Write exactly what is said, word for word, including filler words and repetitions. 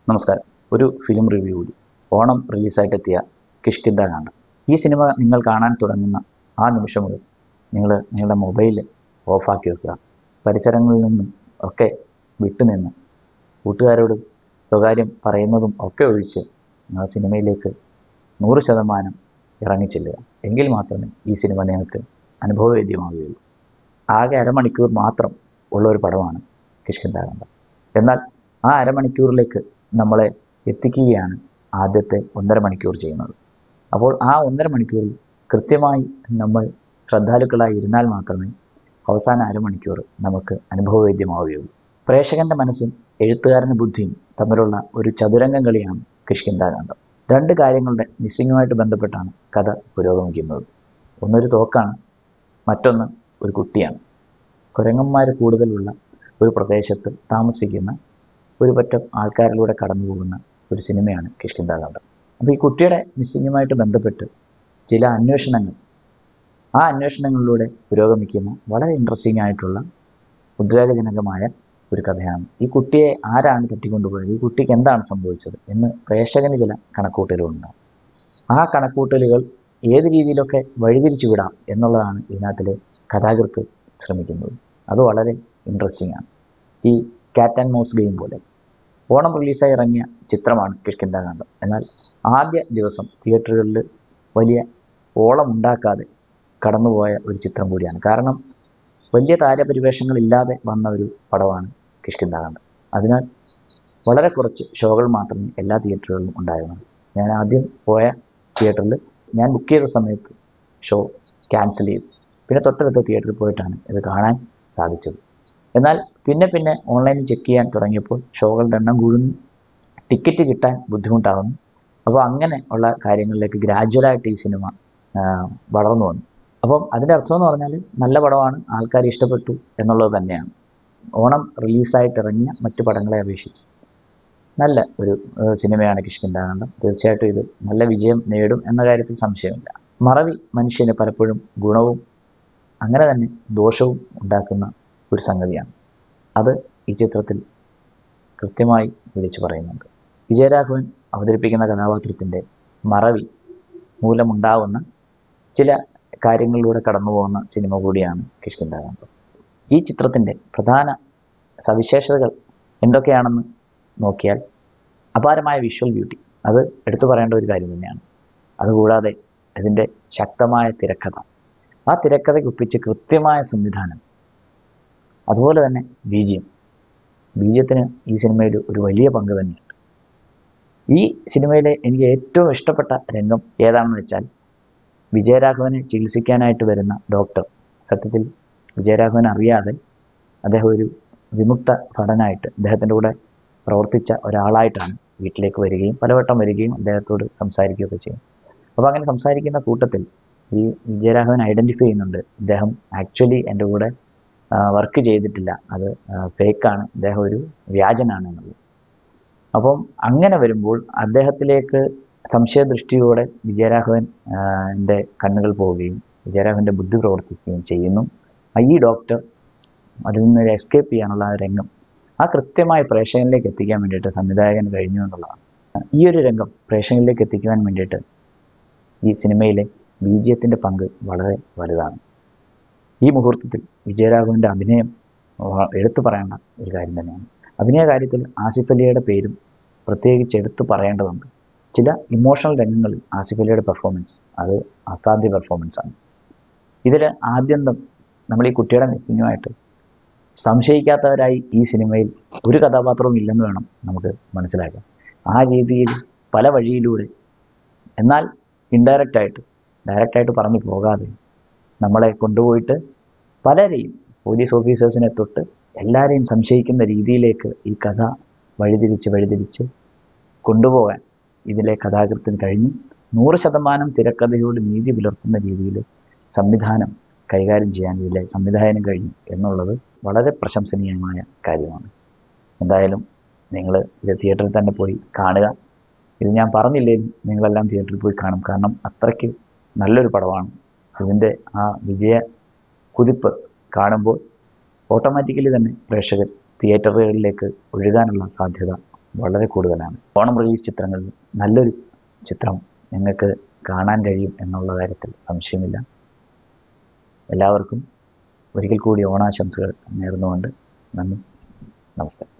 നമസ്കാരം. ഒരു film review കൂടി. ഓണം റിലീസായിട്ടെത്തിയ കിഷ്കിന്ധ കാണ്ഡം. ഈ സിനിമ നിങ്ങൾ കാണാൻ തുടങ്ങുന്ന ആ നിമിഷം മുതൽ നിങ്ങൾ നിങ്ങളുടെ മൊബൈൽ ഓഫാക്കി വെക്കുക. പരിസരങ്ങളിൽ നിന്നും ഒക്കെ വിട്ടുനിന്ന് കൂട്ടുകാരോട് സ്വകാര്യം പറയുന്നതും ഒക്കെ ഒഴിച്ച് ആ സിനിമയിലേക്ക് നൂറ് ശതമാനം ഇറങ്ങിച്ചെല്ലുക. എങ്കിൽ മാത്രമേ ഈ സിനിമ നിങ്ങൾക്ക് അനുഭവവേദ്യമാവുകയുള്ളൂ. ആകെ അരമണിക്കൂർ മാത്രം ഉള്ള ഒരു പടമാണ് കിഷ്കിന്ധ കാണ്ഡം. എന്നാൽ ആ അരമണിക്കൂറിലേക്ക് നമ്മളെ എത്തിക്കുകയാണ് ആദ്യത്തെ ഒന്നര മണിക്കൂർ ചെയ്യുന്നത്. അപ്പോൾ ആ ഒന്നര മണിക്കൂറിൽ കൃത്യമായി നമ്മൾ ശ്രദ്ധാലുക്കളായി ഇരുന്നാൽ മാത്രമേ അവസാന അരമണിക്കൂർ നമുക്ക് അനുഭവവേദ്യമാവുകയുള്ളൂ. പ്രേക്ഷകൻ്റെ മനസ്സും എഴുത്തുകാരൻ്റെ ബുദ്ധിയും തമ്മിലുള്ള ഒരു ചതുരംഗം കളിയാണ് കിഷ്കിന്ധ കാണ്ഡം. രണ്ട് കാര്യങ്ങളുടെ മിസ്സിങ്ങുമായിട്ട് ബന്ധപ്പെട്ടാണ് കഥ പുരോഗമിക്കുന്നത്. ഒന്നൊരു തോക്കാണ്, മറ്റൊന്ന് ഒരു കുട്ടിയാണ്. കുരങ്ങന്മാർ കൂടുതലുള്ള ഒരു പ്രദേശത്ത് താമസിക്കുന്ന ഒരു പറ്റം ആൾക്കാരിലൂടെ കടന്നു പോകുന്ന ഒരു സിനിമയാണ് കിഷ്കിന്ധ കാണ്ഡം. അപ്പോൾ ഈ കുട്ടിയുടെ മിസ്സിങ്ങുമായിട്ട് ബന്ധപ്പെട്ട് ചില അന്വേഷണങ്ങൾ, ആ അന്വേഷണങ്ങളിലൂടെ പുരോഗമിക്കുന്ന വളരെ ഇൻട്രസ്റ്റിംഗ് ആയിട്ടുള്ള ഉദ്വേഗജനകമായ ഒരു കഥയാണ്. ഈ കുട്ടിയെ ആരാണ് തട്ടിക്കൊണ്ടുപോയത്, ഈ കുട്ടിക്ക് എന്താണ് സംഭവിച്ചത് എന്ന് പ്രേക്ഷകന് ചില കണക്കൂട്ടലുകളുണ്ടാകും. ആ കണക്കൂട്ടലുകൾ ഏത് രീതിയിലൊക്കെ വഴിതിരിച്ചു വിടാം എന്നുള്ളതാണ് ഇതിനകത്തിലെ കഥാകൃത്ത് ശ്രമിക്കുന്നത്. അത് വളരെ ഇൻട്രസ്റ്റിംഗ് ആണ്. ഈ ക്യാറ്റ് ആൻഡ് മൗസ് ഗെയിം പോലെ ഓണം റിലീസായി ഇറങ്ങിയ ചിത്രമാണ് കിഷ്കിന്ധ കാണ്ഡം. എന്നാൽ ആദ്യ ദിവസം തിയേറ്ററുകളിൽ വലിയ ഓളമുണ്ടാക്കാതെ കടന്നുപോയ ഒരു ചിത്രം കൂടിയാണ്. കാരണം വലിയ താരപരിവേഷങ്ങളില്ലാതെ വന്ന ഒരു പടമാണ് കിഷ്കിന്ധ കാണ്ഡം. അതിനാൽ വളരെ കുറച്ച് ഷോകൾ മാത്രമേ എല്ലാ തിയേറ്ററുകളിലും ഉണ്ടായിരുന്നുള്ളൂ. ഞാൻ ആദ്യം പോയ തിയേറ്ററിൽ ഞാൻ ബുക്ക് ചെയ്ത സമയത്ത് ഷോ ക്യാൻസൽ ചെയ്തു. പിന്നെ തൊട്ടടുത്ത തിയേറ്ററിൽ പോയിട്ടാണ് ഇത് കാണാൻ സാധിച്ചത്. എന്നാൽ പിന്നെ പിന്നെ ഓൺലൈനിൽ ചെക്ക് ചെയ്യാൻ തുടങ്ങിയപ്പോൾ ഷോകളുടെ എണ്ണം കൂടുന്നു, ടിക്കറ്റ് കിട്ടാൻ ബുദ്ധിമുട്ടാകുന്നു. അപ്പോൾ അങ്ങനെ ഉള്ള കാര്യങ്ങളിലേക്ക് ഗ്രാജുവലായിട്ട് ഈ സിനിമ വളർന്നു വന്നു. അപ്പം അതിൻ്റെ അർത്ഥം എന്ന് പറഞ്ഞാൽ നല്ല പടമാണ്, ആൾക്കാർ ഇഷ്ടപ്പെട്ടു എന്നുള്ളത് തന്നെയാണ്. ഓണം റിലീസായിട്ട് ഇറങ്ങിയ മറ്റു പടങ്ങളെ അപേക്ഷിച്ച് നല്ല ഒരു സിനിമയാണ് കിഷ്കിന്ധ കാണ്ഡം. തീർച്ചയായിട്ടും ഇത് നല്ല വിജയം നേടും എന്ന കാര്യത്തിൽ സംശയമില്ല. മറവി മനുഷ്യന് പലപ്പോഴും ഗുണവും അങ്ങനെ തന്നെ ദോഷവും ഉണ്ടാക്കുന്ന ഒരു സംഗതിയാണ്. അത് ഈ ചിത്രത്തിൽ കൃത്യമായി വിളിച്ചു പറയുന്നുണ്ട്. വിജയരാഘവൻ അവതരിപ്പിക്കുന്ന കഥാപാത്രത്തിൻ്റെ മറവി മൂലമുണ്ടാവുന്ന ചില കാര്യങ്ങളിലൂടെ കടന്നു പോകുന്ന സിനിമ കൂടിയാണ് കിഷ്കിന്ധ കാണ്ഡം. ഈ ചിത്രത്തിൻ്റെ പ്രധാന സവിശേഷതകൾ എന്തൊക്കെയാണെന്ന് നോക്കിയാൽ അപാരമായ വിഷ്വൽ ബ്യൂട്ടി, അത് എടുത്തു പറയേണ്ട ഒരു കാര്യം തന്നെയാണ്. അതുകൂടാതെ ഇതിൻ്റെ ശക്തമായ തിരക്കഥ, ആ തിരക്കഥയ്ക്ക് ഒപ്പിച്ച് കൃത്യമായ സംവിധാനം, അതുപോലെ തന്നെ ബീജിയം ബീജിയത്തിന് ഈ സിനിമയിൽ ഒരു വലിയ പങ്ക് തന്നെയുണ്ട്. ഈ സിനിമയിലെ എനിക്ക് ഏറ്റവും ഇഷ്ടപ്പെട്ട രംഗം ഏതാണെന്ന് വെച്ചാൽ, വിജയരാഘവനെ ചികിത്സിക്കാനായിട്ട് വരുന്ന ഡോക്ടർ, സത്യത്തിൽ വിജയരാഘവൻ അറിയാതെ അദ്ദേഹം ഒരു വിമുക്ത ഭടനായിട്ട് അദ്ദേഹത്തിൻ്റെ കൂടെ പ്രവർത്തിച്ച ഒരാളായിട്ടാണ് വീട്ടിലേക്ക് വരികയും പലവട്ടം വരികയും അദ്ദേഹത്തോട് സംസാരിക്കുകയൊക്കെ ചെയ്യും. അപ്പോൾ അങ്ങനെ സംസാരിക്കുന്ന കൂട്ടത്തിൽ ഈ വിജയരാഘവൻ ഐഡൻറ്റിഫൈ ചെയ്യുന്നുണ്ട്, ഇദ്ദേഹം ആക്ച്വലി എൻ്റെ കൂടെ വർക്ക് ചെയ്തിട്ടില്ല, അത് ഫേക്കാണ്, അദ്ദേഹം ഒരു വ്യാജനാണ് എന്നുള്ളത്. അപ്പം അങ്ങനെ വരുമ്പോൾ അദ്ദേഹത്തിലേക്ക് സംശയദൃഷ്ടിയോടെ വിജയരാഘവൻ എൻ്റെ കണ്ണുകൾ പോവുകയും വിജയരാഘവൻ്റെ ബുദ്ധി പ്രവർത്തിക്കുകയും ചെയ്യുന്നു. ഈ ഡോക്ടർ അതിൽ നിന്ന് എസ്കേപ്പ് ചെയ്യാനുള്ള ആ രംഗം ആ കൃത്യമായി പ്രേക്ഷകനിലേക്ക് എത്തിക്കാൻ വേണ്ടിയിട്ട് സംവിധായകന് കഴിഞ്ഞു എന്നുള്ളതാണ്. ഈ ഒരു രംഗം പ്രേക്ഷകനിലേക്ക് എത്തിക്കുവാൻ വേണ്ടിയിട്ട് ഈ സിനിമയിലെ ബീജിയത്തിൻ്റെ പങ്ക് വളരെ വലുതാണ്. ഈ മുഹൂർത്തത്തിൽ വിജയരാഘവൻ്റെ അഭിനയം എടുത്തു പറയേണ്ട ഒരു കാര്യം തന്നെയാണ്. അഭിനയ കാര്യത്തിൽ ആസിഫ് അലിയുടെ പേരും പ്രത്യേകിച്ച് എടുത്തു പറയേണ്ടതുണ്ട്. ചില ഇമോഷണൽ രംഗങ്ങളിൽ ആസിഫ് അലിയുടെ പെർഫോമൻസ് അത് അസാധ്യ പെർഫോമൻസാണ്. ഇതിൽ ആദ്യന്തം നമ്മൾ ഈ കുട്ടിയുടെ മിസ്സിങ്ങുമായിട്ട് സംശയിക്കാത്തവരായി ഈ സിനിമയിൽ ഒരു കഥാപാത്രവും ഇല്ലെന്ന് വേണം നമുക്ക് മനസ്സിലാക്കാം. ആ രീതിയിൽ പല വഴിയിലൂടെ, എന്നാൽ ഇൻഡയറക്റ്റായിട്ട് ഡയറക്റ്റായിട്ട് പറഞ്ഞു പോകാതെ നമ്മളെ കൊണ്ടുപോയിട്ട് പലരെയും, പോലീസ് ഓഫീസേഴ്സിനെ തൊട്ട് എല്ലാവരെയും സംശയിക്കുന്ന രീതിയിലേക്ക് ഈ കഥ വഴിതിരിച്ച് വഴിതിരിച്ച് കൊണ്ടുപോകാൻ ഇതിലെ കഥാകൃത്തിന് കഴിഞ്ഞു. നൂറ് ശതമാനം തിരക്കഥയോട് നീതി പുലർത്തുന്ന രീതിയിൽ സംവിധാനം കൈകാര്യം ചെയ്യാൻ ഇതിലെ സംവിധായകനും കഴിഞ്ഞു എന്നുള്ളത് വളരെ പ്രശംസനീയമായ കാര്യമാണ്. എന്തായാലും നിങ്ങൾ ഇത് തിയേറ്ററിൽ തന്നെ പോയി കാണുക. ഇത് ഞാൻ പറഞ്ഞില്ലെങ്കിലും നിങ്ങളെല്ലാം തിയേറ്ററിൽ പോയി കാണും. കാരണം അത്രയ്ക്ക് നല്ലൊരു പടമാണ്. ഇതിൻ്റെ ആ വിജയ കുതിപ്പ് കാണുമ്പോൾ ഓട്ടോമാറ്റിക്കലി തന്നെ പ്രേക്ഷകർ തിയേറ്ററുകളിലേക്ക് ഒഴുകാനുള്ള സാധ്യത വളരെ കൂടുതലാണ്. ഓണം റിലീസ് ചിത്രങ്ങളിൽ നല്ലൊരു ചിത്രം നിങ്ങൾക്ക് കാണാൻ കഴിയും എന്നുള്ള കാര്യത്തിൽ സംശയമില്ല. എല്ലാവർക്കും ഒരിക്കൽ കൂടി ഓണാശംസകൾ നേർന്നുകൊണ്ട് നന്ദി, നമസ്കാരം.